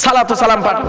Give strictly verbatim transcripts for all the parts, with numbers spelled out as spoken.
সালাতু সালাম পাঠ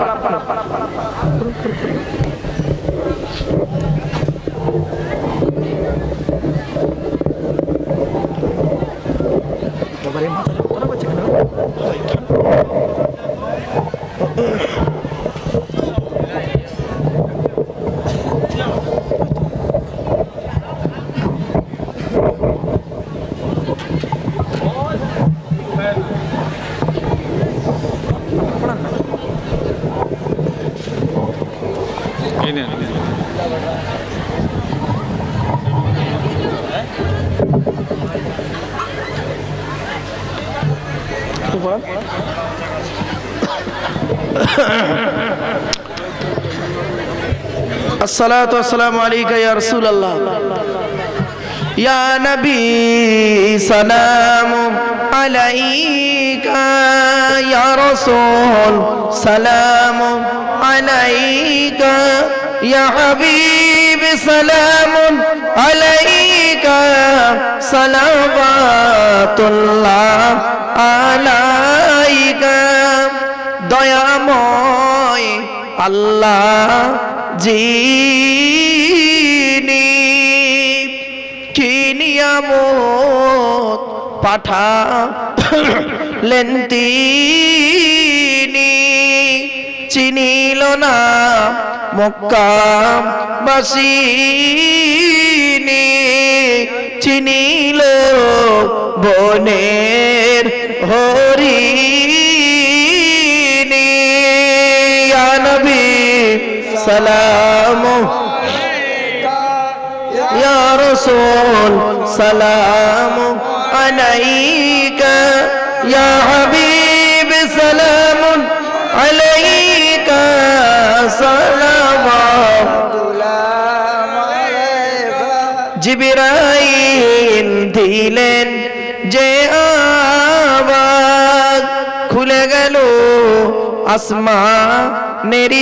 الصلاة والسلام عليك يا رسول الله يا نبي سلام عليك يا رسول سلام عليك يا حبيب سلام عليك صلوات الله عليك দয়াময় আল্লাহ যিনি কি নিয়ামত পাঠালেন তিনি চিনিল না মক্কাবাসী চিনিল বনের হরিণী ইয়া নবী সালাম ইয়া রাসূল সালাম আলাইকা ইয়া হাবিব সালাম আলাইকা সালাওয়াতুল্লাহ আলাইকা জিবরাইল দিলেন যে আওয়াজ খুলে গেল আসমানেরি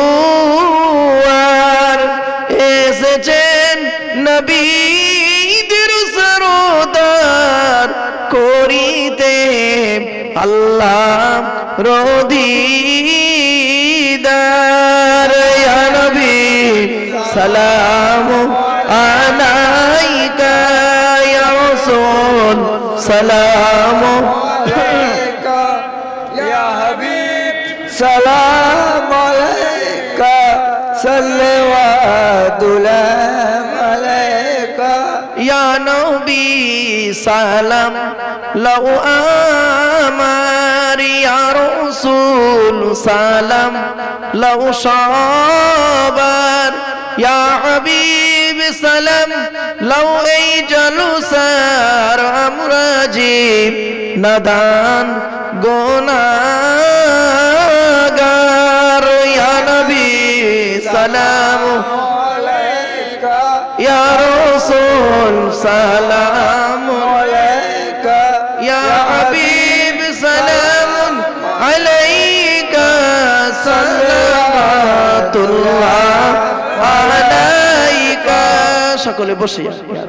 দুয়ার এসেছেন নবীদের সরদার করিতে আল্লাহ রদিদার ইয়া নবী সালাম আলাইকা ইয়া রাসূল সালাম আলাইকা ইয়া হাবিব সালাম আলাইকা সাল্লাল্লাহু আলাইকা ইয়া নবী সালাম লাউ আমার ইয়া রাসূল সালাম লাউ সবার ইয়া হাবিব সালাম লাউ এই জলসার আমরা জীব নাদান গুনাহগার ইয়া নবী সালাম আলাইকা ইয়া রাসূল সালাম আলাইকা ইয়া হাবিব সালাম আলাইকা সাল্লাল্লাহু আলাইকা সকলে বসে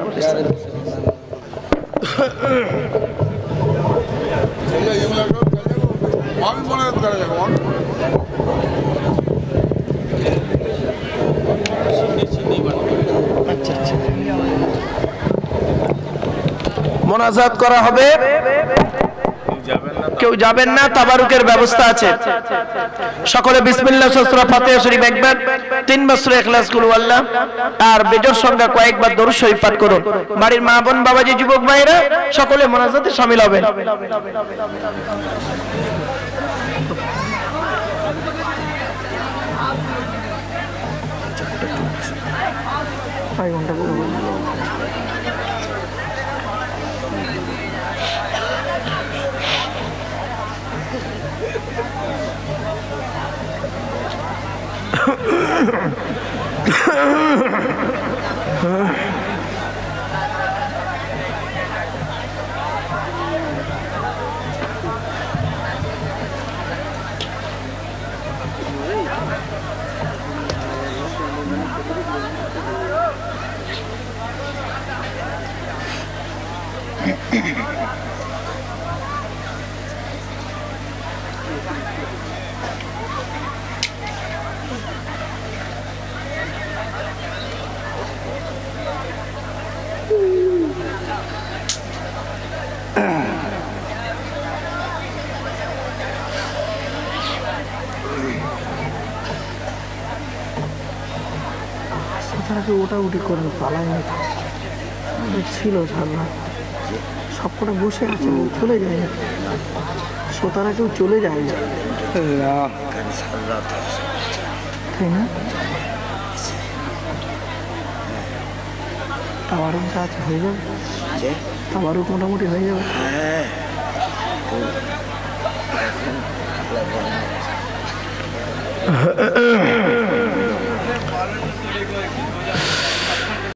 মোনাজাত করা হবে কেউ যাবেন না তাবারুকের ব্যবস্থা আছে সকলে বিসমিল্লাহ সূরা ফাতিহা শরীফ একবার তিনবার সূরা ইখলাস কুল আল্লাহ আর বেজর সংখ্যা কয়েকবার দরুদ শরীফ পাঠ করুন বাড়ির মা বোন বাবাজি যুবক ভাইরা সকলে মোনাজাতে শামিল হবেন আই ঘন্টা তাছাড়া কেউ ওটা উঠি করে পালায়নি ছিল ঝালনা সব কটা বসে আছে চলে যায় না শ্রোতারা কেউ চলে যায় না তাই না তাবারুক গাছ হয়ে যাবে তাবারুক মোটামুটি হয়ে যাবে